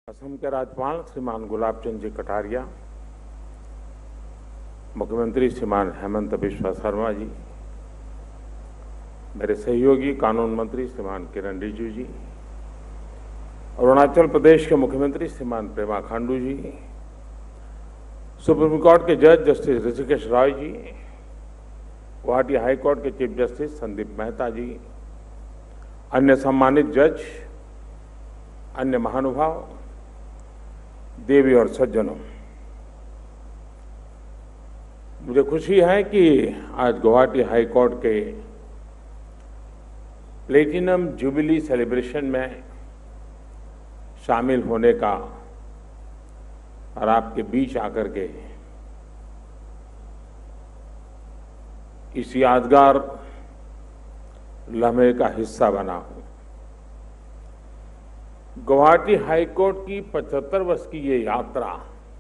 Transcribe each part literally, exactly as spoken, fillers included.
असम के राज्यपाल श्रीमान गुलाब चंद जी कटारिया, मुख्यमंत्री श्रीमान हेमंत बिश्वा शर्मा जी, मेरे सहयोगी कानून मंत्री श्रीमान किरण रिजिजू जी, अरुणाचल प्रदेश के मुख्यमंत्री श्रीमान पेमा खांडू जी, सुप्रीम कोर्ट के जज justice Rishikesh Roy ji, Guwahati high court के चीफ जस्टिस संदीप मेहता जी, अन्य सम्मानित जज, अन्य महानुभाव, देवी और सज्जनों, मुझे खुशी है कि आज गुवाहाटी हाई कोर्ट के प्लेटिनम जुबिली सेलिब्रेशन में शामिल होने का और आपके बीच आकर के इस यादगार लम्हे का हिस्सा बना हूं। गुवाहाटी हाई कोर्ट की पचहत्तर वर्ष की ये यात्रा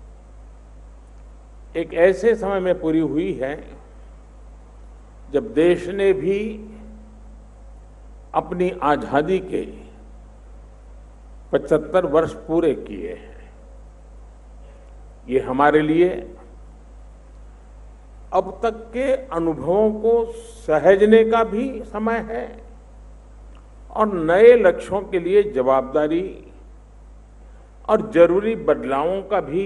एक ऐसे समय में पूरी हुई है जब देश ने भी अपनी आजादी के पचहत्तर वर्ष पूरे किए हैं। ये हमारे लिए अब तक के अनुभवों को सहेजने का भी समय है और नए लक्ष्यों के लिए जवाबदारी और जरूरी बदलावों का भी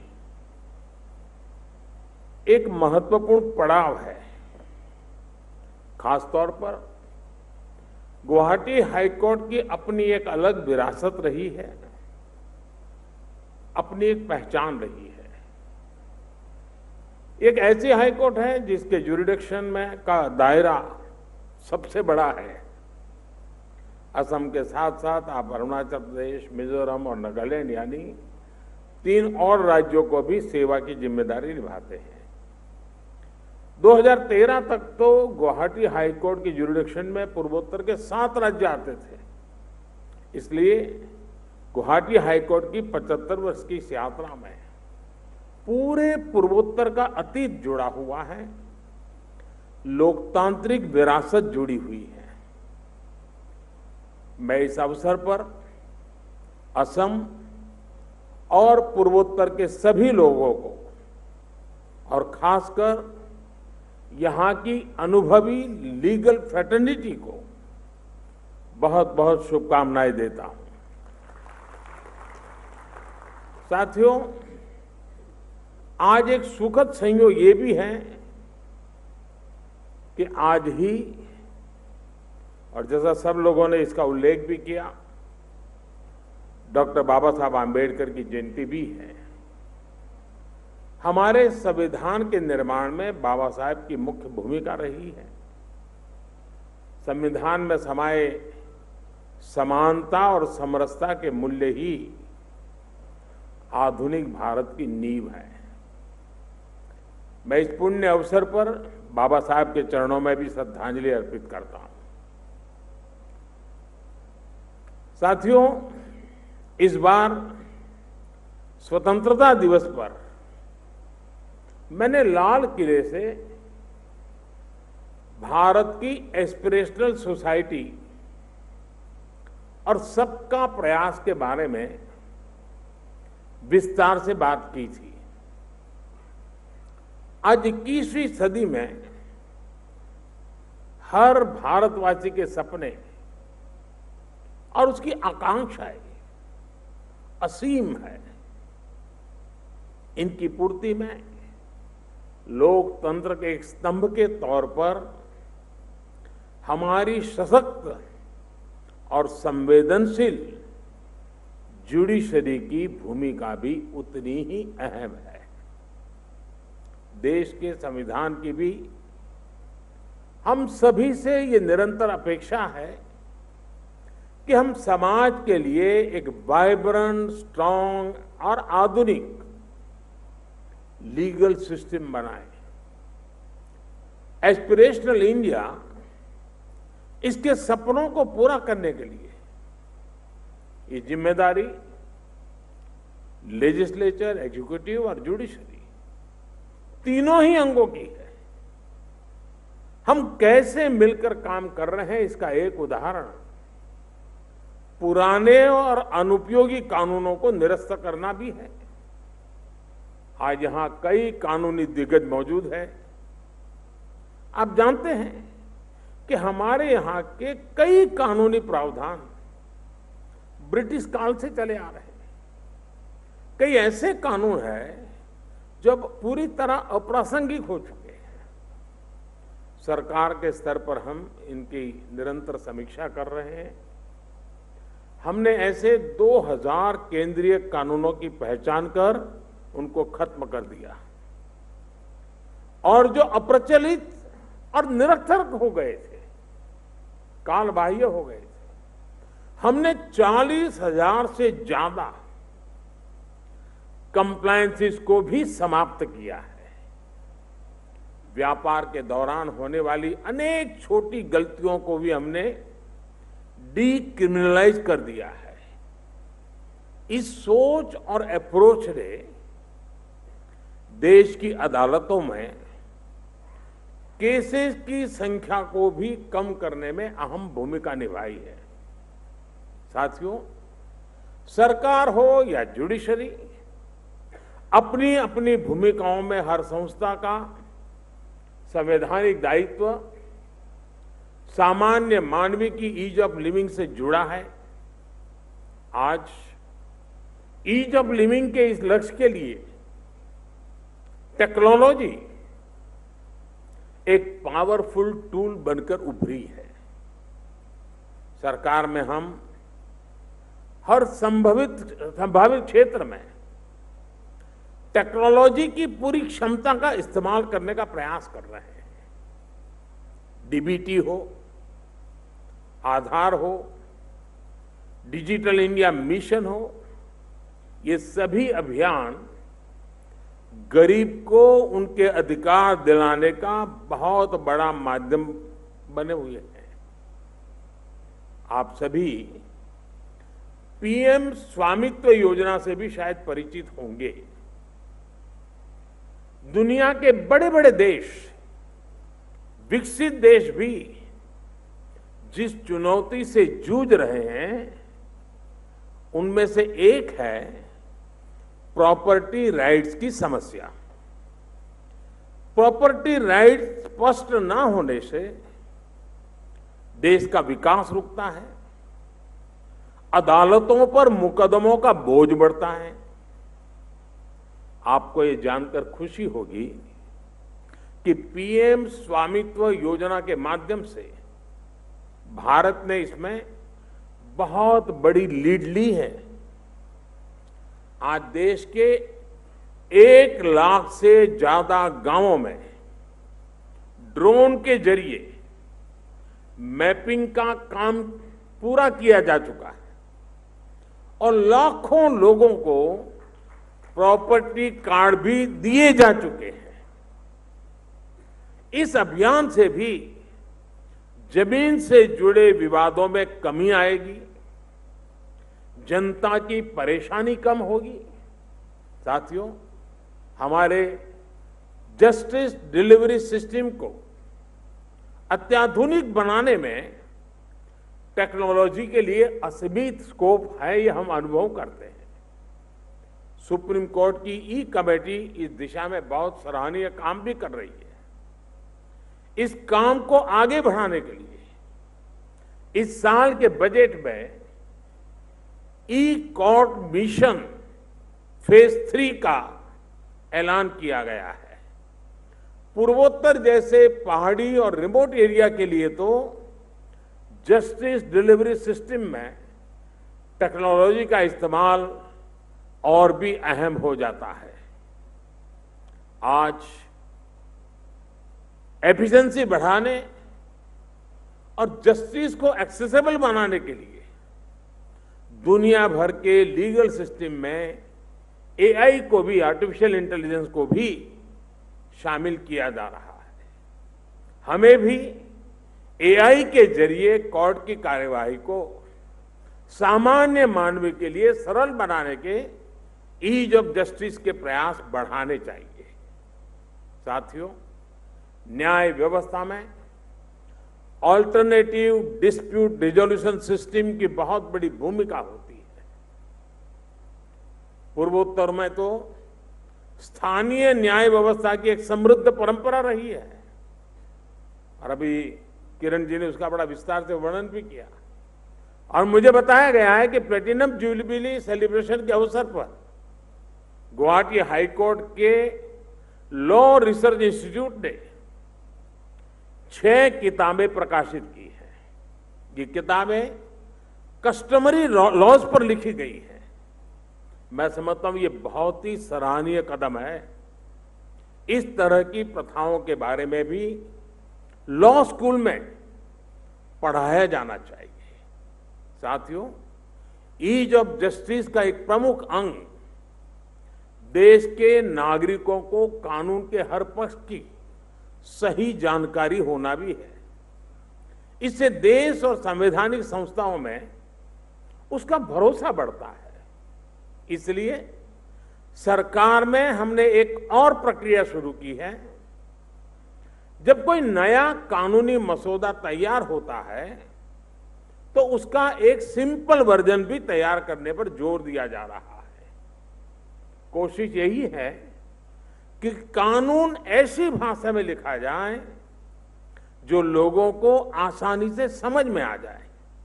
एक महत्वपूर्ण पड़ाव है। खासतौर पर गुवाहाटी हाई कोर्ट की अपनी एक अलग विरासत रही है, अपनी एक पहचान रही है। एक ऐसी हाई कोर्ट है जिसके ज्यूरिडिक्शन में का दायरा सबसे बड़ा है। असम के साथ साथ आप अरुणाचल प्रदेश, मिजोरम और नागालैंड यानी तीन और राज्यों को भी सेवा की जिम्मेदारी निभाते हैं। दो हज़ार तेरह तक तो गुवाहाटी हाई कोर्ट की ज्यूरिडिक्शन में पूर्वोत्तर के सात राज्य आते थे। इसलिए गुवाहाटी हाई कोर्ट की पचहत्तर वर्ष की इस यात्रा में पूरे पूर्वोत्तर का अतीत जुड़ा हुआ है, लोकतांत्रिक विरासत जुड़ी हुई है। मैं इस अवसर पर असम और पूर्वोत्तर के सभी लोगों को और खासकर यहां की अनुभवी लीगल फ्रेटर्निटी को बहुत बहुत शुभकामनाएं देता हूं। साथियों, आज एक सुखद संयोग ये भी है कि आज ही, और जैसा सब लोगों ने इसका उल्लेख भी किया, डॉक्टर बाबा साहब आम्बेडकर की जयंती भी है। हमारे संविधान के निर्माण में बाबा साहब की मुख्य भूमिका रही है। संविधान में समाये समानता और समरसता के मूल्य ही आधुनिक भारत की नींव है। मैं इस पुण्य अवसर पर बाबा साहब के चरणों में भी श्रद्धांजलि अर्पित करता हूं। साथियों, इस बार स्वतंत्रता दिवस पर मैंने लाल किले से भारत की एस्पिरेशनल सोसाइटी और सबका प्रयास के बारे में विस्तार से बात की थी। आज इक्कीसवीं सदी में हर भारतवासी के सपने और उसकी आकांक्षाएं असीम है। इनकी पूर्ति में लोकतंत्र के एक स्तंभ के तौर पर हमारी सशक्त और संवेदनशील जुडिशरी की भूमिका भी उतनी ही अहम है। देश के संविधान की भी हम सभी से ये निरंतर अपेक्षा है कि हम समाज के लिए एक वाइब्रेंट, स्ट्रांग और आधुनिक लीगल सिस्टम बनाएं। एस्पिरेशनल इंडिया इसके सपनों को पूरा करने के लिए ये जिम्मेदारी लेजिस्लेचर, एग्जीक्यूटिव और जुडिशरी तीनों ही अंगों की है। हम कैसे मिलकर काम कर रहे हैं, इसका एक उदाहरण पुराने और अनुपयोगी कानूनों को निरस्त करना भी है। आज यहां कई कानूनी दिग्गज मौजूद हैं। आप जानते हैं कि हमारे यहां के कई कानूनी प्रावधान ब्रिटिश काल से चले आ रहे हैं। कई ऐसे कानून हैं जो अब पूरी तरह अप्रासंगिक हो चुके हैं। सरकार के स्तर पर हम इनकी निरंतर समीक्षा कर रहे हैं। हमने ऐसे दो हज़ार केंद्रीय कानूनों की पहचान कर उनको खत्म कर दिया और जो अप्रचलित और निरर्थक हो गए थे, कालबाह्य हो गए थे, हमने चालीस हजार से ज्यादा कंप्लायंसेस को भी समाप्त किया है। व्यापार के दौरान होने वाली अनेक छोटी गलतियों को भी हमने डीक्रिमिनलाइज कर दिया है। इस सोच और अप्रोच ने देश की अदालतों में केसेस की संख्या को भी कम करने में अहम भूमिका निभाई है। साथियों, सरकार हो या जुडिशरी, अपनी अपनी भूमिकाओं में हर संस्था का संवैधानिक दायित्व सामान्य मानवीय की ईज ऑफ लिविंग से जुड़ा है। आज ईज ऑफ लिविंग के इस लक्ष्य के लिए टेक्नोलॉजी एक पावरफुल टूल बनकर उभरी है। सरकार में हम हर संभावित संभावित क्षेत्र में टेक्नोलॉजी की पूरी क्षमता का इस्तेमाल करने का प्रयास कर रहे हैं। डीबीटी हो, आधार हो, डिजिटल इंडिया मिशन हो, ये सभी अभियान गरीब को उनके अधिकार दिलाने का बहुत बड़ा माध्यम बने हुए हैं। आप सभी पीएम स्वामित्व योजना से भी शायद परिचित होंगे। दुनिया के बड़े बड़े देश, विकसित देश भी जिस चुनौती से जूझ रहे हैं, उनमें से एक है प्रॉपर्टी राइट्स की समस्या। प्रॉपर्टी राइट्स स्पष्ट ना होने से देश का विकास रुकता है, अदालतों पर मुकदमों का बोझ बढ़ता है। आपको ये जानकर खुशी होगी कि पीएम स्वामित्व योजना के माध्यम से भारत ने इसमें बहुत बड़ी लीड ली है। आज देश के एक लाख से ज्यादा गांवों में ड्रोन के जरिए मैपिंग का काम पूरा किया जा चुका है और लाखों लोगों को प्रॉपर्टी कार्ड भी दिए जा चुके हैं। इस अभियान से भी जमीन से जुड़े विवादों में कमी आएगी, जनता की परेशानी कम होगी। साथियों, हमारे जस्टिस डिलीवरी सिस्टम को अत्याधुनिक बनाने में टेक्नोलॉजी के लिए असीमित स्कोप है, ये हम अनुभव करते हैं। सुप्रीम कोर्ट की ई कमेटी इस दिशा में बहुत सराहनीय काम भी कर रही है। इस काम को आगे बढ़ाने के लिए इस साल के बजट में e court mission phase three का ऐलान किया गया है। पूर्वोत्तर जैसे पहाड़ी और रिमोट एरिया के लिए तो जस्टिस डिलीवरी सिस्टम में टेक्नोलॉजी का इस्तेमाल और भी अहम हो जाता है। आज एफिशिएंसी बढ़ाने और जस्टिस को एक्सेसिबल बनाने के लिए दुनिया भर के लीगल सिस्टम में एआई को भी, आर्टिफिशियल इंटेलिजेंस को भी शामिल किया जा रहा है। हमें भी एआई के जरिए कोर्ट की कार्यवाही को सामान्य मानव के लिए सरल बनाने के ईज ऑफ जस्टिस के प्रयास बढ़ाने चाहिए। साथियों, न्याय व्यवस्था में ऑल्टरनेटिव डिस्प्यूट रिजोल्यूशन सिस्टम की बहुत बड़ी भूमिका होती है। पूर्वोत्तर में तो स्थानीय न्याय व्यवस्था की एक समृद्ध परंपरा रही है और अभी किरण जी ने उसका बड़ा विस्तार से वर्णन भी किया। और मुझे बताया गया है कि प्लेटिनम जुबिली सेलिब्रेशन के अवसर पर गुवाहाटी हाईकोर्ट के लॉ रिसर्च इंस्टीट्यूट ने छह किताबें प्रकाशित की हैं। ये किताबें कस्टमरी लॉज पर लिखी गई हैं। मैं समझता हूं ये बहुत ही सराहनीय कदम है। इस तरह की प्रथाओं के बारे में भी लॉ स्कूल में पढ़ाया जाना चाहिए। साथियों, ईज ऑफ जस्टिस का एक प्रमुख अंग देश के नागरिकों को कानून के हर पक्ष की सही जानकारी होना भी है। इससे देश और संवैधानिक संस्थाओं में उसका भरोसा बढ़ता है। इसलिए सरकार में हमने एक और प्रक्रिया शुरू की है। जब कोई नया कानूनी मसौदा तैयार होता है तो उसका एक सिंपल वर्जन भी तैयार करने पर जोर दिया जा रहा है। कोशिश यही है कि कानून ऐसी भाषा में लिखा जाए जो लोगों को आसानी से समझ में आ जाए।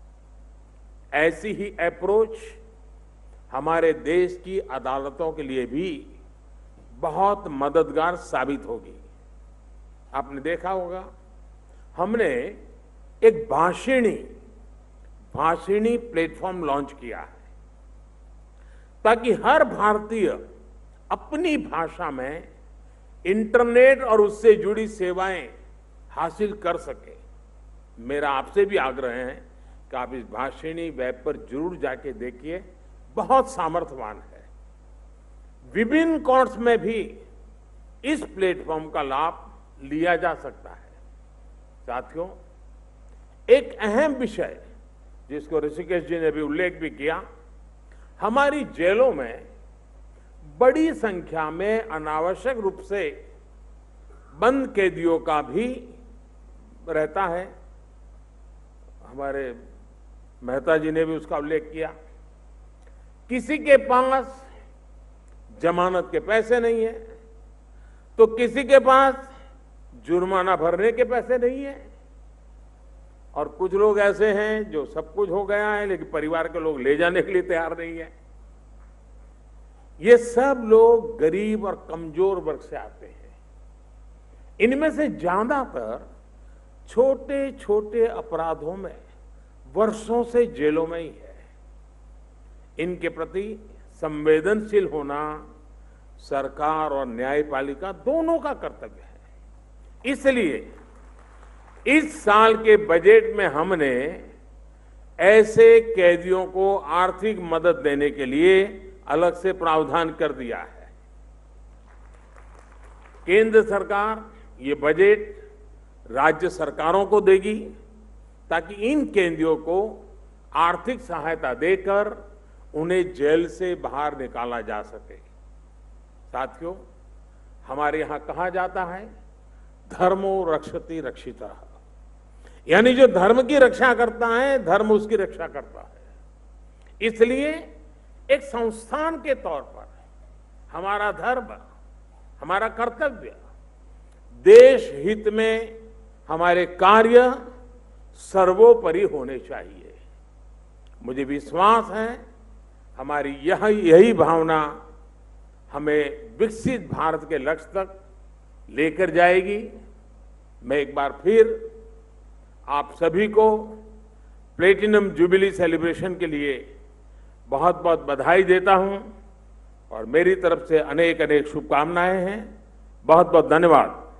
ऐसी ही अप्रोच हमारे देश की अदालतों के लिए भी बहुत मददगार साबित होगी। आपने देखा होगा, हमने एक भाषिणी भाषिणी प्लेटफॉर्म लॉन्च किया है ताकि हर भारतीय अपनी भाषा में इंटरनेट और उससे जुड़ी सेवाएं हासिल कर सके। मेरा आपसे भी आग्रह है कि आप इस भाषिणी वेब पर जरूर जाके देखिए, बहुत सामर्थ्यवान है। विभिन्न कोर्ट्स में भी इस प्लेटफॉर्म का लाभ लिया जा सकता है। साथियों, एक अहम विषय जिसको ऋषिकेश जी ने भी उल्लेख भी किया, हमारी जेलों में बड़ी संख्या में अनावश्यक रूप से बंद कैदियों का भी रहता है। हमारे मेहता जी ने भी उसका उल्लेख किया। किसी के पास जमानत के पैसे नहीं है तो किसी के पास जुर्माना भरने के पैसे नहीं है, और कुछ लोग ऐसे हैं जो सब कुछ हो गया है लेकिन परिवार के लोग ले जाने के लिए तैयार नहीं है। ये सब लोग गरीब और कमजोर वर्ग से आते हैं। इनमें से ज्यादातर छोटे छोटे अपराधों में वर्षों से जेलों में ही है। इनके प्रति संवेदनशील होना सरकार और न्यायपालिका दोनों का कर्तव्य है। इसलिए इस साल के बजट में हमने ऐसे कैदियों को आर्थिक मदद देने के लिए अलग से प्रावधान कर दिया है। केंद्र सरकार ये बजट राज्य सरकारों को देगी ताकि इन कैदियों को आर्थिक सहायता देकर उन्हें जेल से बाहर निकाला जा सके। साथियों, हमारे यहां कहा जाता है, धर्मो रक्षति रक्षिता, यानी जो धर्म की रक्षा करता है धर्म उसकी रक्षा करता है। इसलिए एक संस्थान के तौर पर हमारा धर्म, हमारा कर्तव्य देश हित में हमारे कार्य सर्वोपरि होने चाहिए। मुझे विश्वास है हमारी यह यही भावना हमें विकसित भारत के लक्ष्य तक लेकर जाएगी। मैं एक बार फिर आप सभी को प्लेटिनम जुबिली सेलिब्रेशन के लिए बहुत बहुत बधाई देता हूं और मेरी तरफ से अनेक अनेक शुभकामनाएं हैं। बहुत बहुत धन्यवाद।